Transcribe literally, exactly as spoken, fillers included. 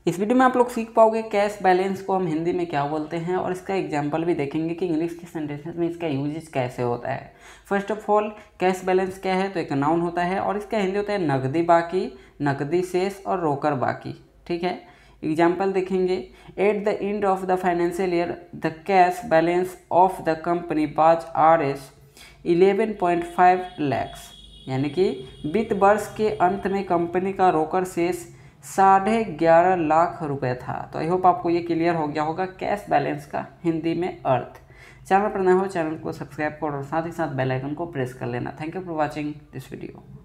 इस वीडियो में आप लोग सीख पाओगे कैश बैलेंस को हम हिंदी में क्या बोलते हैं और इसका एग्जाम्पल भी देखेंगे कि इंग्लिश के सेंटेंसेस में इसका यूजेज कैसे होता है। First of all cash balance क्या है, तो एक नाउन होता है और इसका हिंदी होता है नकदी बाकी, नकदी शेष और रोकर बाकी। ठीक है, एग्जाम्पल देखेंगे। At the end of the financial year the cash balance of the company was R S eleven point five lakhs, यानी कि वित्त वर्ष के अंत में कंपनी का रोकर शेष साढ़े ग्यारह लाख रुपए था। तो आई होप आपको ये क्लियर हो गया होगा कैश बैलेंस का हिंदी में अर्थ। चैनल पर नए हो चैनल को सब्सक्राइब करो और साथ ही साथ बेल आइकन को प्रेस कर लेना। Thank you for watching this video.